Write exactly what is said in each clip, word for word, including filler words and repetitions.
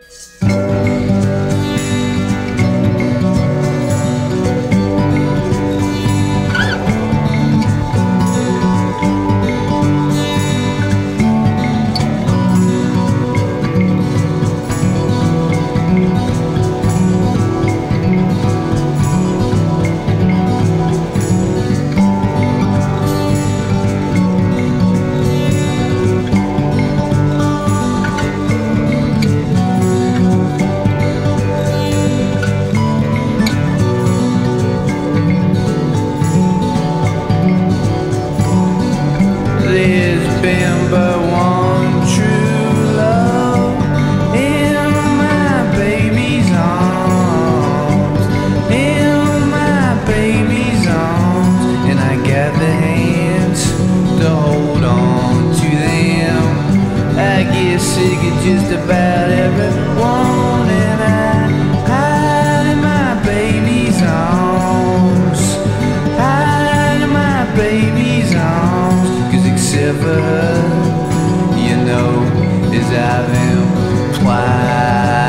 There's been but one true love in my baby's arms, in my baby's arms, and I got the hands to hold on to them. I get sick of just about everyone, and I hide in my baby's arms, hide in my baby's arms. Except for her, you know, as I've implied.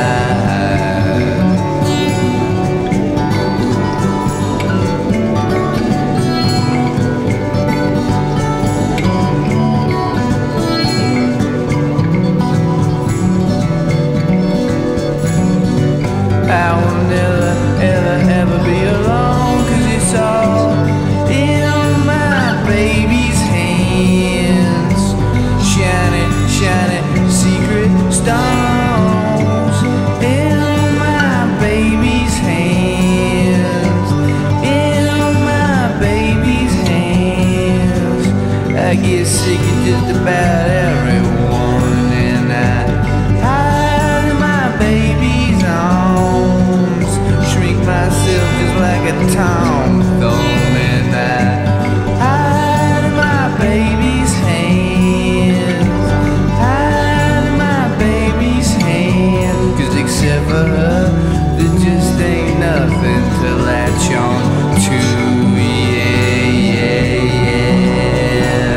I will never, ever, ever be alone, 'cause it's all in my baby's hands. Shiny, shiny, secret stones in my baby's hands, in my baby's hands. I get sick of just about everyone, and I hide in my baby's arms, shrink myself just like a tom thumb, and I hide in my baby's hands, hide in my baby's hands. 'Cause except for her, there just ain't nothing to latch on to, yeah, yeah, yeah.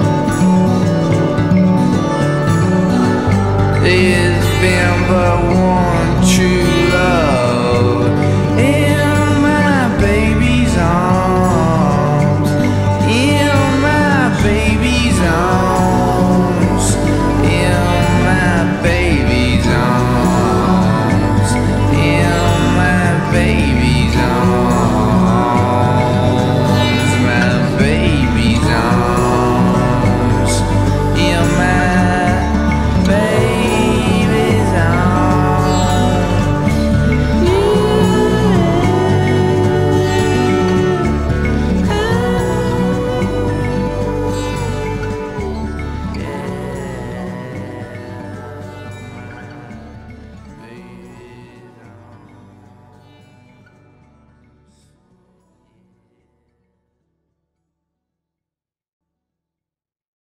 There's been but one